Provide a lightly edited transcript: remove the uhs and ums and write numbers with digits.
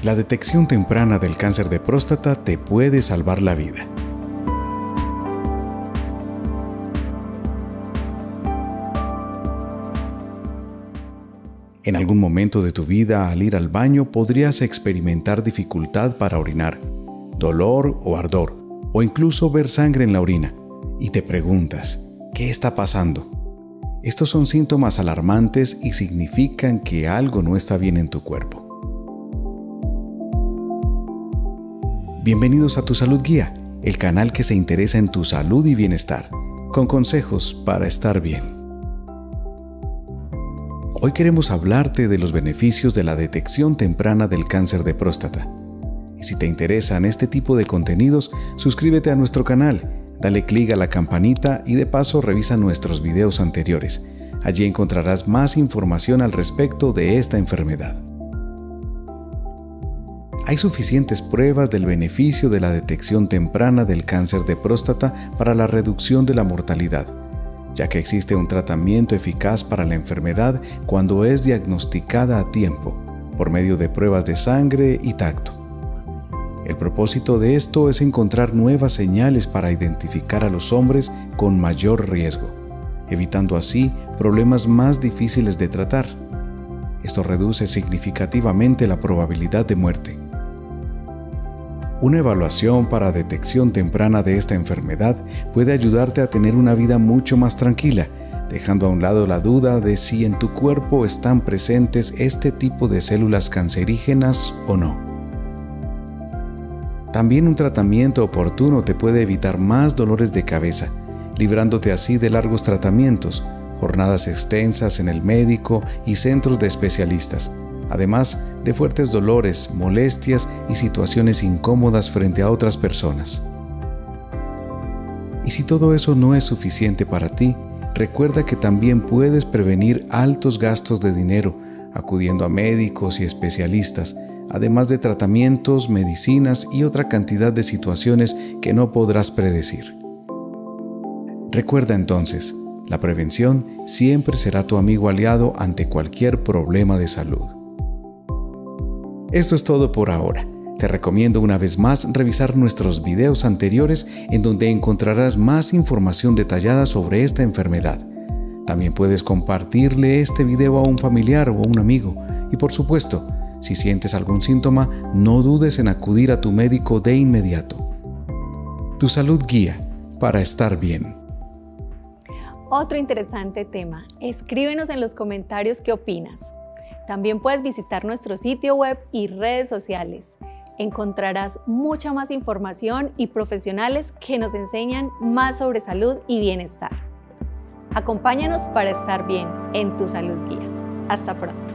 La detección temprana del cáncer de próstata te puede salvar la vida. En algún momento de tu vida, al ir al baño, podrías experimentar dificultad para orinar, dolor o ardor, o incluso ver sangre en la orina, y te preguntas, ¿qué está pasando? Estos son síntomas alarmantes y significan que algo no está bien en tu cuerpo. Bienvenidos a Tu Salud Guía, el canal que se interesa en tu salud y bienestar, con consejos para estar bien. Hoy queremos hablarte de los beneficios de la detección temprana del cáncer de próstata. Y si te interesan este tipo de contenidos, suscríbete a nuestro canal, dale clic a la campanita y de paso revisa nuestros videos anteriores. Allí encontrarás más información al respecto de esta enfermedad. Hay suficientes pruebas del beneficio de la detección temprana del cáncer de próstata para la reducción de la mortalidad, ya que existe un tratamiento eficaz para la enfermedad cuando es diagnosticada a tiempo, por medio de pruebas de sangre y tacto. El propósito de esto es encontrar nuevas señales para identificar a los hombres con mayor riesgo, evitando así problemas más difíciles de tratar. Esto reduce significativamente la probabilidad de muerte. Una evaluación para detección temprana de esta enfermedad puede ayudarte a tener una vida mucho más tranquila, dejando a un lado la duda de si en tu cuerpo están presentes este tipo de células cancerígenas o no. También un tratamiento oportuno te puede evitar más dolores de cabeza, librándote así de largos tratamientos, jornadas extensas en el médico y centros de especialistas, además de fuertes dolores, molestias y situaciones incómodas frente a otras personas. Y si todo eso no es suficiente para ti, recuerda que también puedes prevenir altos gastos de dinero acudiendo a médicos y especialistas, además de tratamientos, medicinas y otra cantidad de situaciones que no podrás predecir. Recuerda entonces, la prevención siempre será tu amigo aliado ante cualquier problema de salud. Esto es todo por ahora. Te recomiendo una vez más revisar nuestros videos anteriores en donde encontrarás más información detallada sobre esta enfermedad. También puedes compartirle este video a un familiar o a un amigo. Y por supuesto, si sientes algún síntoma, no dudes en acudir a tu médico de inmediato. Tu Salud Guía, para estar bien. Otro interesante tema. Escríbenos en los comentarios qué opinas. También puedes visitar nuestro sitio web y redes sociales. Encontrarás mucha más información y profesionales que nos enseñan más sobre salud y bienestar. Acompáñanos para estar bien en Tu Salud Guía. Hasta pronto.